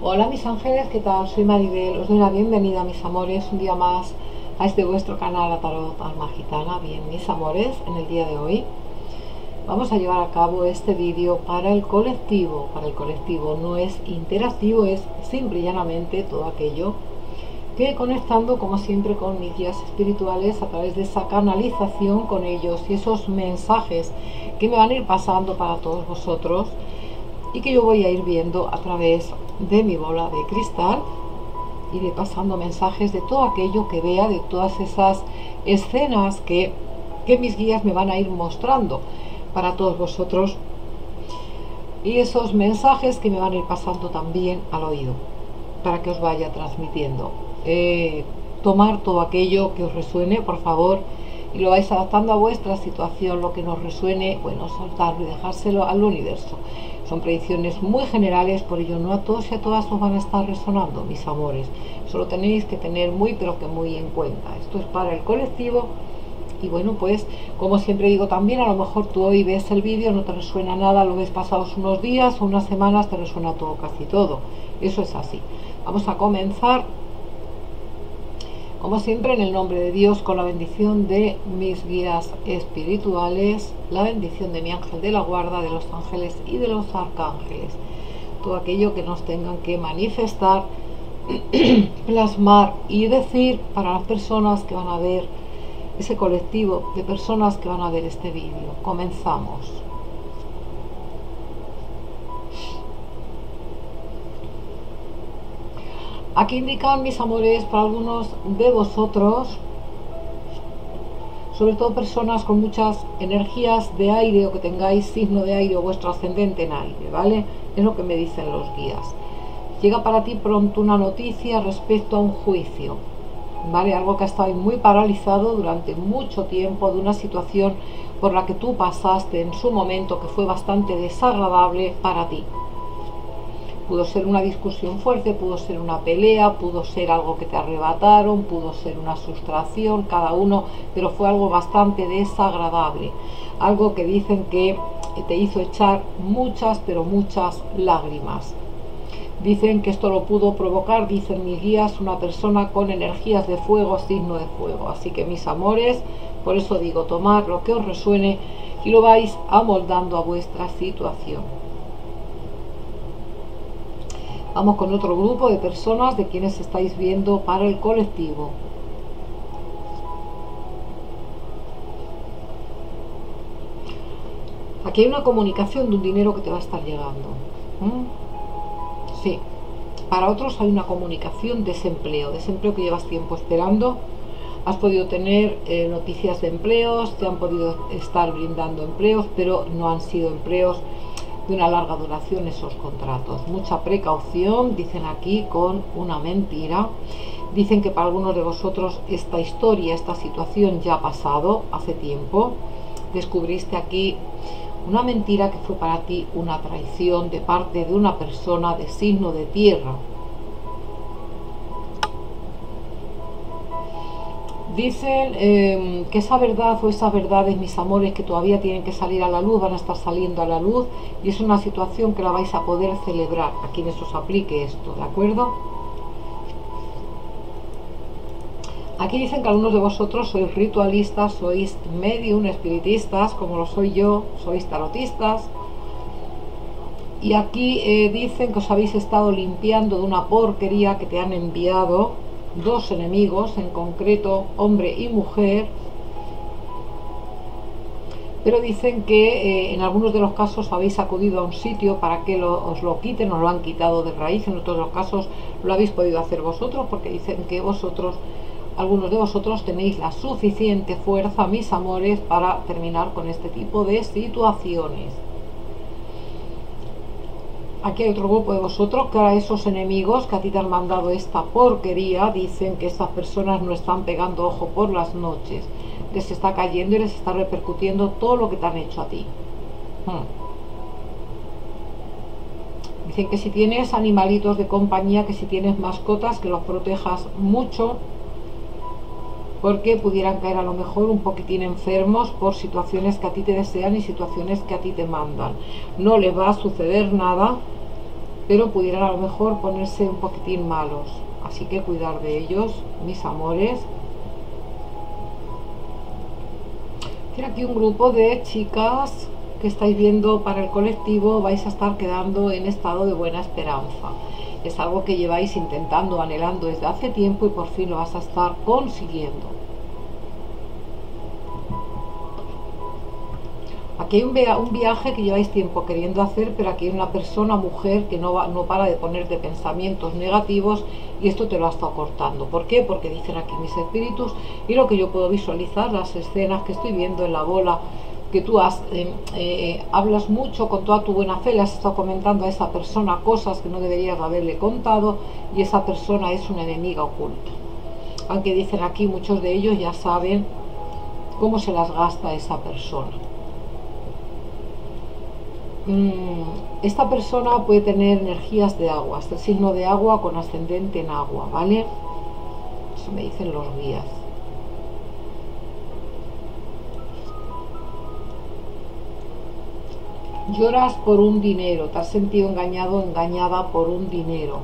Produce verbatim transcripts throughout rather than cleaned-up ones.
Hola mis ángeles, ¿qué tal? Soy Maribel, os doy la bienvenida mis amores un día más a este vuestro canal a Tarot Alma Gitana. Bien, mis amores, en el día de hoy vamos a llevar a cabo este vídeo para el colectivo. Para el colectivo no es interactivo, es simple y llanamente todo aquello que, conectando como siempre con mis guías espirituales a través de esa canalización con ellos y esos mensajes que me van a ir pasando para todos vosotros y que yo voy a ir viendo a través de mi bola de cristal, iré pasando mensajes de todo aquello que vea, de todas esas escenas que, que mis guías me van a ir mostrando para todos vosotros, y esos mensajes que me van a ir pasando también al oído para que os vaya transmitiendo. Eh, tomar todo aquello que os resuene, por favor, y lo vais adaptando a vuestra situación, lo que nos resuene, bueno, soltarlo y dejárselo al universo. Son predicciones muy generales, por ello no a todos y a todas os van a estar resonando, mis amores. Solo tenéis que tener muy, pero que muy en cuenta. Esto es para el colectivo. Y bueno, pues como siempre digo también, a lo mejor tú hoy ves el vídeo, no te resuena nada, lo ves pasados unos días o unas semanas, te resuena todo, casi todo. Eso es así. Vamos a comenzar, como siempre, en el nombre de Dios, con la bendición de mis guías espirituales, la bendición de mi ángel de la guarda, de los ángeles y de los arcángeles. Todo aquello que nos tengan que manifestar, plasmar y decir para las personas que van a ver, ese colectivo de personas que van a ver este vídeo. Comenzamos. Aquí indican, mis amores, para algunos de vosotros, sobre todo personas con muchas energías de aire o que tengáis signo de aire o vuestro ascendente en aire, ¿vale? Es lo que me dicen los guías. Llega para ti pronto una noticia respecto a un juicio, ¿vale? Algo que ha estado muy paralizado durante mucho tiempo, de una situación por la que tú pasaste en su momento que fue bastante desagradable para ti. Pudo ser una discusión fuerte, pudo ser una pelea, pudo ser algo que te arrebataron, pudo ser una sustracción, cada uno, pero fue algo bastante desagradable. Algo que dicen que te hizo echar muchas, pero muchas lágrimas. Dicen que esto lo pudo provocar, dicen mis guías, una persona con energías de fuego, signo de fuego. Así que, mis amores, por eso digo, tomad lo que os resuene y lo vais amoldando a vuestra situación. Vamos con otro grupo de personas de quienes estáis viendo para el colectivo. Aquí hay una comunicación de un dinero que te va a estar llegando. ¿Mm? Sí. Para otros hay una comunicación de desempleo, desempleo que llevas tiempo esperando. Has podido tener eh, noticias de empleos, te han podido estar brindando empleos, pero no han sido empleos de una larga duración esos contratos. Mucha precaución, dicen aquí, con una mentira. Dicen que para algunos de vosotros esta historia, esta situación ya ha pasado hace tiempo. Descubriste aquí una mentira que fue para ti una traición de parte de una persona de signo de tierra. Dicen eh, que esa verdad o esas verdades, mis amores, que todavía tienen que salir a la luz, van a estar saliendo a la luz, y es una situación que la vais a poder celebrar a quienes os aplique esto, ¿de acuerdo? Aquí dicen que algunos de vosotros sois ritualistas, sois medium, espiritistas, como lo soy yo, sois tarotistas. Y aquí eh, dicen que os habéis estado limpiando de una porquería que te han enviado dos enemigos, en concreto hombre y mujer. Pero dicen que eh, en algunos de los casos habéis acudido a un sitio para que lo, os lo quiten, os lo han quitado de raíz. En otros de los casos lo habéis podido hacer vosotros, porque dicen que vosotros, algunos de vosotros, tenéis la suficiente fuerza, mis amores, para terminar con este tipo de situaciones. Aquí hay otro grupo de vosotros que ahora esos enemigos que a ti te han mandado esta porquería, dicen que estas personas no están pegando ojo por las noches, les está cayendo y les está repercutiendo todo lo que te han hecho a ti. Hmm. Dicen que si tienes animalitos de compañía, que si tienes mascotas, que los protejas mucho, porque pudieran caer a lo mejor un poquitín enfermos por situaciones que a ti te desean y situaciones que a ti te mandan. No les va a suceder nada, pero pudieran a lo mejor ponerse un poquitín malos, así que cuidar de ellos, mis amores. Tiene aquí un grupo de chicas que estáis viendo para el colectivo, vais a estar quedando en estado de buena esperanza. Es algo que lleváis intentando, anhelando desde hace tiempo y por fin lo vas a estar consiguiendo. Aquí hay un, via un viaje que lleváis tiempo queriendo hacer, pero aquí hay una persona, mujer, que no, va, no para de ponerte pensamientos negativos y esto te lo ha estado cortando. ¿Por qué? Porque dicen aquí mis espíritus y lo que yo puedo visualizar, las escenas que estoy viendo en la bola, que tú has, eh, eh, hablas mucho con toda tu buena fe, le has estado comentando a esa persona cosas que no deberías haberle contado y esa persona es una enemiga oculta. Aunque dicen aquí muchos de ellos ya saben cómo se las gasta esa persona. Esta persona puede tener energías de agua, este signo de agua con ascendente en agua, ¿vale? Eso me dicen los guías. Lloras por un dinero, te has sentido engañado, engañada por un dinero.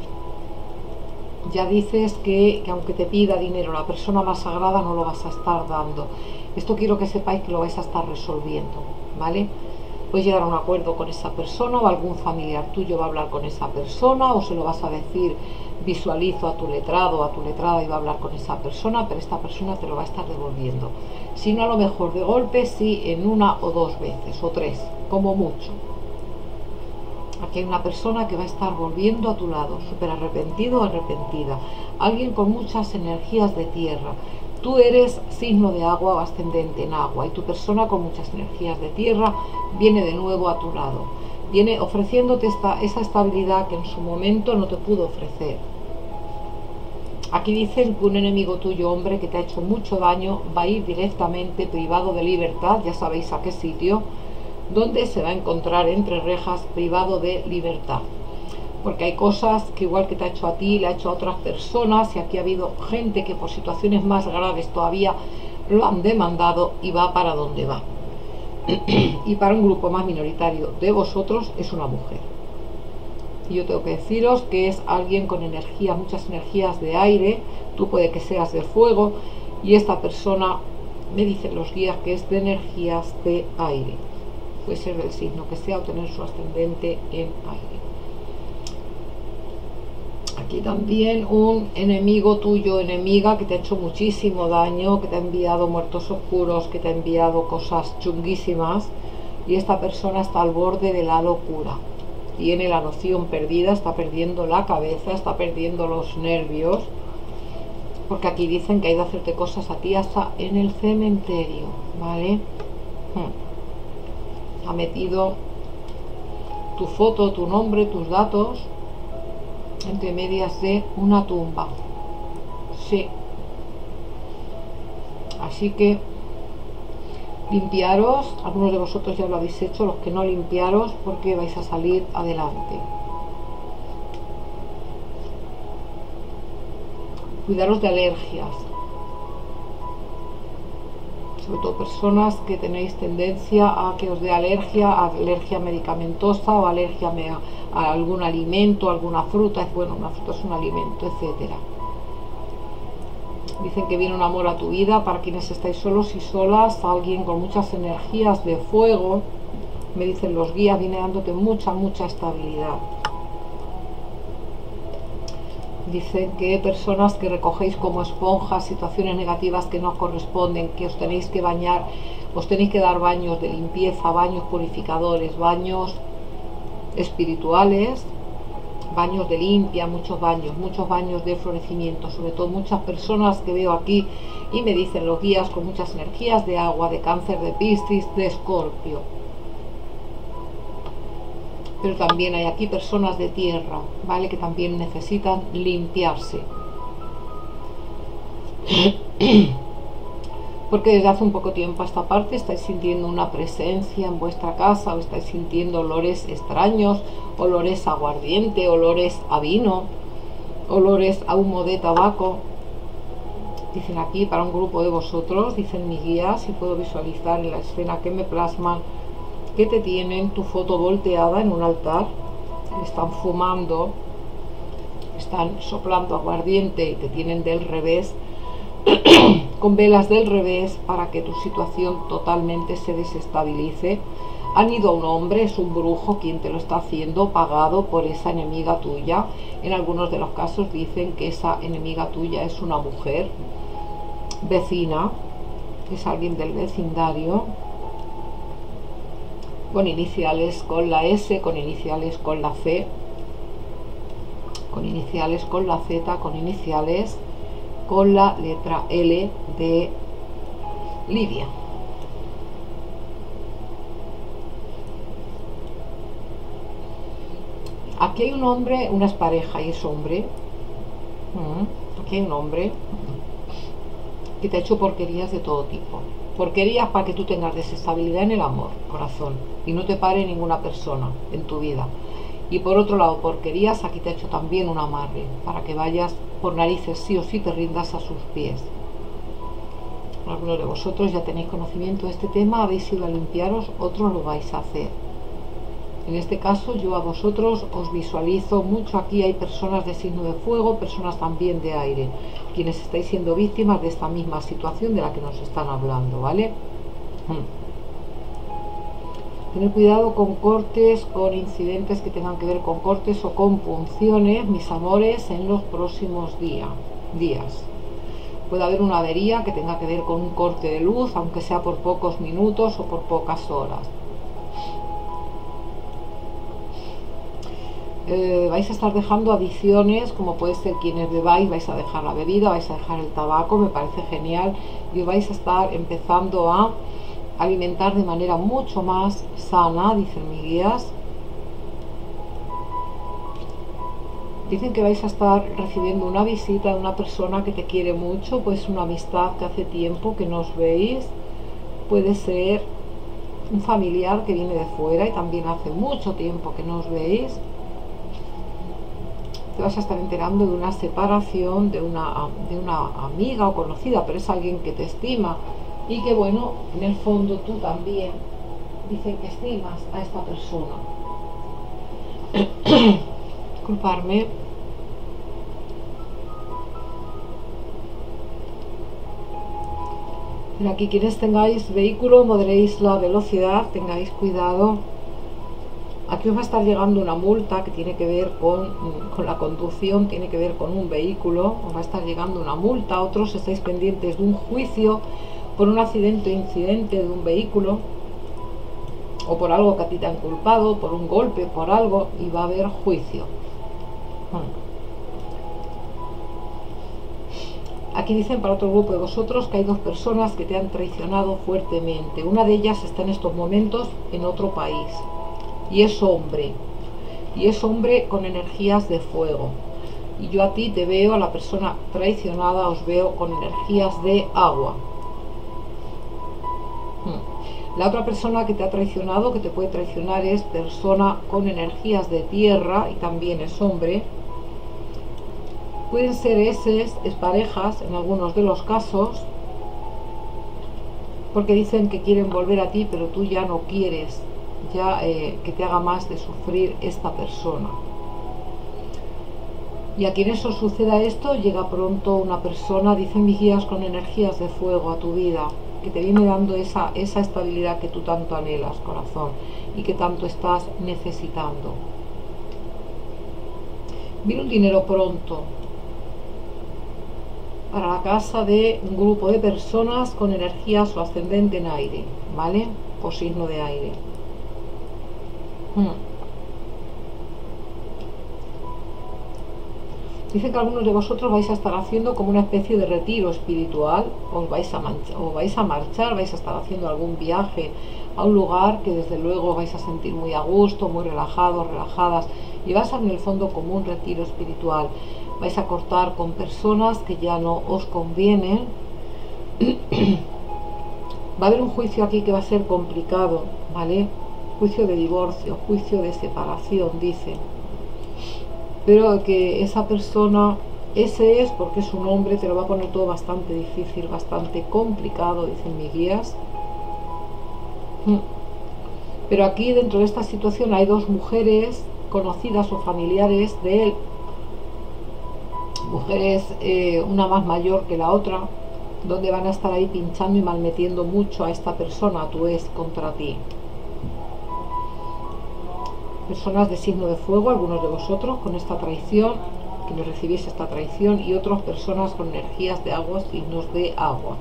Ya dices que, que aunque te pida dinero la persona más sagrada no lo vas a estar dando. Esto quiero que sepáis que lo vais a estar resolviendo, ¿vale? Puedes llegar a un acuerdo con esa persona o algún familiar tuyo va a hablar con esa persona o se lo vas a decir, visualizo a tu letrado o a tu letrada y va a hablar con esa persona, pero esta persona te lo va a estar devolviendo. Si no a lo mejor de golpe, sí en una o dos veces o tres, como mucho. Aquí hay una persona que va a estar volviendo a tu lado, súper arrepentido o arrepentida. Alguien con muchas energías de tierra. Tú eres signo de agua o ascendente en agua y tu persona con muchas energías de tierra viene de nuevo a tu lado. Viene ofreciéndote esta, esa estabilidad que en su momento no te pudo ofrecer. Aquí dicen que un enemigo tuyo, hombre, que te ha hecho mucho daño, va a ir directamente privado de libertad, ya sabéis a qué sitio, donde se va a encontrar entre rejas privado de libertad. Porque hay cosas que igual que te ha hecho a ti, le ha hecho a otras personas y aquí ha habido gente que por situaciones más graves todavía lo han demandado y va para donde va. Y para un grupo más minoritario de vosotros es una mujer. Y yo tengo que deciros que es alguien con energía, muchas energías de aire, tú puede que seas de fuego y esta persona me dicen los guías que es de energías de aire. Puede ser del signo que sea o tener su ascendente en aire. Aquí también un enemigo tuyo, enemiga, que te ha hecho muchísimo daño, que te ha enviado muertos oscuros, que te ha enviado cosas chunguísimas y esta persona está al borde de la locura. Tiene la noción perdida, está perdiendo la cabeza, está perdiendo los nervios, porque aquí dicen que ha ido a hacerte cosas a ti hasta en el cementerio, ¿vale? Hmm. Ha metido tu foto, tu nombre, tus datos entre medias de una tumba. Sí. Así que limpiaros, algunos de vosotros ya lo habéis hecho, los que no limpiaros, porque vais a salir adelante. Cuidaros de alergias, sobre todo personas que tenéis tendencia a que os dé alergia, alergia medicamentosa o alergia a algún alimento, alguna fruta. Es bueno, una fruta es un alimento, etcétera. Dicen que viene un amor a tu vida para quienes estáis solos y solas, alguien con muchas energías de fuego, me dicen los guías, viene dándote mucha, mucha estabilidad. Dicen que personas que recogéis como esponjas situaciones negativas que no os corresponden, que os tenéis que bañar, os tenéis que dar baños de limpieza, baños purificadores, baños espirituales, baños de limpia, muchos baños, muchos baños de florecimiento, sobre todo muchas personas que veo aquí y me dicen los guías con muchas energías de agua, de cáncer, de Piscis, de Escorpio. Pero también hay aquí personas de tierra, ¿vale? Que también necesitan limpiarse. Porque desde hace un poco tiempo a esta parte estáis sintiendo una presencia en vuestra casa o estáis sintiendo olores extraños, olores a aguardiente, olores a vino, olores a humo de tabaco. Dicen aquí para un grupo de vosotros, dicen mis guías, y puedo visualizar en la escena que me plasman, que te tienen tu foto volteada en un altar, están fumando, están soplando aguardiente y te tienen del revés, con velas del revés, para que tu situación totalmente se desestabilice. Han ido a un hombre, es un brujo quien te lo está haciendo, pagado por esa enemiga tuya. En algunos de los casos dicen que esa enemiga tuya es una mujer vecina, es alguien del vecindario, con iniciales con la S, con iniciales con la C, con iniciales con la Z, con iniciales con la letra L de Lidia. Aquí hay un hombre, una es pareja y es hombre. Aquí hay un hombre que te ha hecho porquerías de todo tipo. Porquerías para que tú tengas desestabilidad en el amor, corazón, y no te pare ninguna persona en tu vida. Y por otro lado, porquerías, aquí te ha hecho también un amarre, para que vayas por narices sí o sí te rindas a sus pies. Algunos de vosotros ya tenéis conocimiento de este tema, habéis ido a limpiaros, otros lo vais a hacer. En este caso yo a vosotros os visualizo mucho. Aquí hay personas de signo de fuego, personas también de aire, quienes estáis siendo víctimas de esta misma situación de la que nos están hablando, ¿vale? Hmm. Tener cuidado con cortes, con incidentes que tengan que ver con cortes o con punciones, mis amores, en los próximos día, días. Puede haber una avería que tenga que ver con un corte de luz, aunque sea por pocos minutos o por pocas horas. Eh, vais a estar dejando adicciones, como puede ser quienes bebáis, vais a dejar la bebida, vais a dejar el tabaco, me parece genial, y vais a estar empezando a alimentar de manera mucho más sana, dicen mis guías. Dicen que vais a estar recibiendo una visita de una persona que te quiere mucho, pues una amistad que hace tiempo que no os veis, puede ser un familiar que viene de fuera y también hace mucho tiempo que no os veis. Te vas a estar enterando de una separación de una, de una amiga o conocida, pero es alguien que te estima y que, bueno, en el fondo tú también dicen que estimas a esta persona. Disculparme. Pero aquí quienes tengáis vehículo, moderéis la velocidad, tengáis cuidado. Aquí os va a estar llegando una multa que tiene que ver con, con la conducción, tiene que ver con un vehículo, os va a estar llegando una multa. Otros estáis pendientes de un juicio por un accidente o incidente de un vehículo, o por algo que a ti te han culpado, por un golpe, por algo, y va a haber juicio. Aquí dicen para otro grupo de vosotros que hay dos personas que te han traicionado fuertemente. Una de ellas está en estos momentos en otro país y es hombre, y es hombre con energías de fuego. Y yo a ti te veo, a la persona traicionada, os veo con energías de agua. La otra persona que te ha traicionado, que te puede traicionar, es persona con energías de tierra y también es hombre. Pueden ser eses, es parejas en algunos de los casos, porque dicen que quieren volver a ti, pero tú ya no quieres ya eh, que te haga más de sufrir esta persona. Y a quien eso suceda esto, llega pronto una persona, dicen mis guías, con energías de fuego a tu vida, que te viene dando esa, esa estabilidad que tú tanto anhelas, corazón, y que tanto estás necesitando. Viene un dinero pronto para la casa de un grupo de personas con energías o ascendente en aire, ¿vale? O signo de aire. Hmm. Dice que algunos de vosotros vais a estar haciendo como una especie de retiro espiritual, os vais a, o vais a marchar, vais a estar haciendo algún viaje a un lugar que desde luego vais a sentir muy a gusto, muy relajados, relajadas, y va a ser en el fondo como un retiro espiritual. Vais a cortar con personas que ya no os convienen. Va a haber un juicio aquí que va a ser complicado, ¿vale? Juicio de divorcio, juicio de separación, dice. Pero que esa persona, ese es porque es un hombre, te lo va a poner todo bastante difícil, bastante complicado, dicen mis guías. Pero aquí dentro de esta situación hay dos mujeres conocidas o familiares de él, mujeres eh, una más mayor que la otra, donde van a estar ahí pinchando y malmetiendo mucho a esta persona, a tu ex, contra ti. Personas de signo de fuego, algunos de vosotros con esta traición, que no recibís esta traición, y otras personas con energías de agua, signos de agua.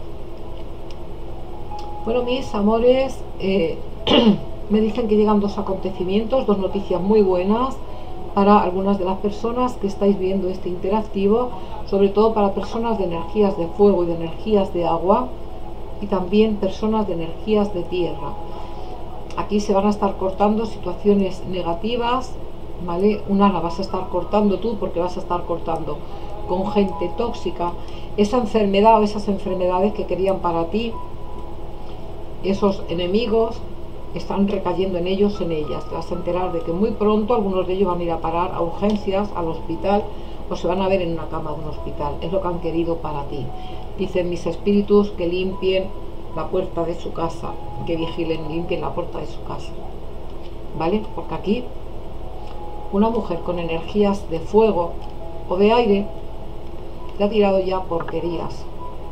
Bueno, mis amores, eh, me dicen que llegan dos acontecimientos, dos noticias muy buenas para algunas de las personas que estáis viendo este interactivo, sobre todo para personas de energías de fuego y de energías de agua, y también personas de energías de tierra. Aquí se van a estar cortando situaciones negativas, ¿vale? Una la vas a estar cortando tú, porque vas a estar cortando con gente tóxica esa enfermedad o esas enfermedades que querían para ti. Esos enemigos están recayendo en ellos, en ellas. Te vas a enterar de que muy pronto algunos de ellos van a ir a parar a urgencias, al hospital, o se van a ver en una cama de un hospital. Es lo que han querido para ti. Dicen mis espíritus que limpien la puerta de su casa, que vigilen, limpien la puerta de su casa, ¿vale? Porque aquí una mujer con energías de fuego o de aire te ha tirado ya porquerías.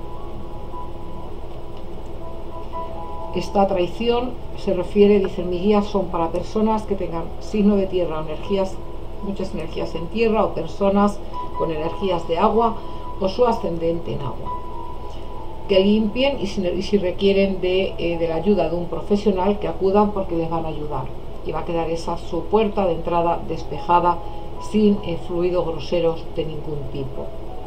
Esta traición se refiere, dicen mis guías, son para personas que tengan signo de tierra, energías, muchas energías en tierra, o personas con energías de agua o su ascendente en agua. Que limpien, y si, y si requieren de, eh, de la ayuda de un profesional, que acudan, porque les van a ayudar. Y va a quedar esa su puerta de entrada despejada, sin eh, fluidos groseros de ningún tipo.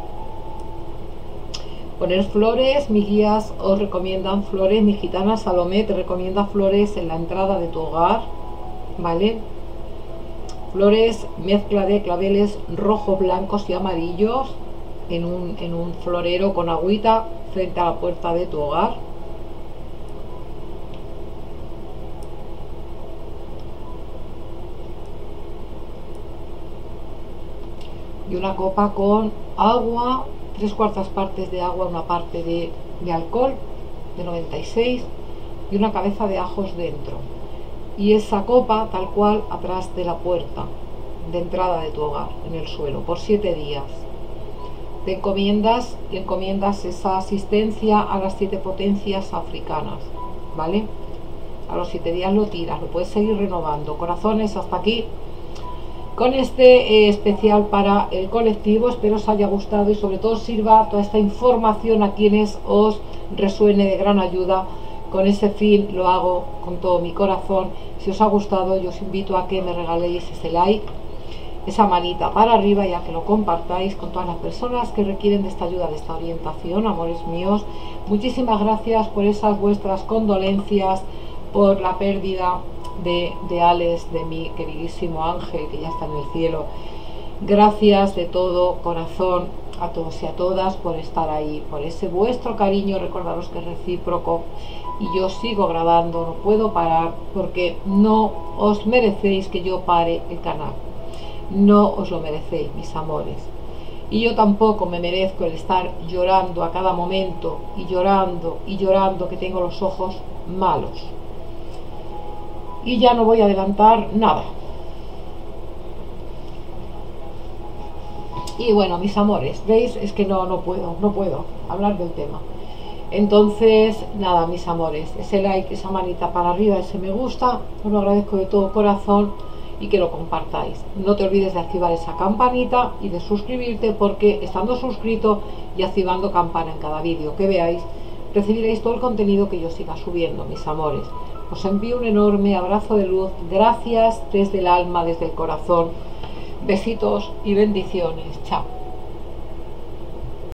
Poner flores, mis guías os recomiendan flores, mi gitana Salomé te recomienda flores en la entrada de tu hogar, ¿vale? Flores, mezcla de claveles rojos, blancos y amarillos en un, en un florero con agüita frente a la puerta de tu hogar. Y una copa con agua, tres cuartas partes de agua, una parte de, de alcohol de noventa y seis, y una cabeza de ajos dentro. Y esa copa tal cual atrás de la puerta de entrada de tu hogar, en el suelo, por siete días. Te encomiendas y encomiendas esa asistencia a las siete potencias africanas, ¿vale? A los siete días lo tiras, lo puedes seguir renovando. Corazones, hasta aquí con este eh, especial para el colectivo. Espero os haya gustado y sobre todo sirva toda esta información a quienes os resuene de gran ayuda. Con ese fin lo hago con todo mi corazón. Si os ha gustado, yo os invito a que me regaléis ese like, esa manita para arriba, y a que lo compartáis con todas las personas que requieren de esta ayuda, de esta orientación. Amores míos, muchísimas gracias por esas vuestras condolencias por la pérdida de, de Alex, de mi queridísimo Ángel, que ya está en el cielo. Gracias de todo corazón a todos y a todas por estar ahí, por ese vuestro cariño. Recordaros que es recíproco, y yo sigo grabando, no puedo parar, porque no os merecéis que yo pare el canal, no os lo merecéis, mis amores. Y yo tampoco me merezco el estar llorando a cada momento, y llorando y llorando, que tengo los ojos malos. Y ya no voy a adelantar nada. Y bueno, mis amores, veis, es que no, no puedo, no puedo hablar del tema. Entonces, nada, mis amores, ese like, esa manita para arriba, ese me gusta, os lo agradezco de todo corazón, y que lo compartáis. No te olvides de activar esa campanita y de suscribirte, porque estando suscrito y activando campana en cada vídeo que veáis, recibiréis todo el contenido que yo siga subiendo, mis amores. Os envío un enorme abrazo de luz. Gracias desde el alma, desde el corazón. Besitos y bendiciones. Chao.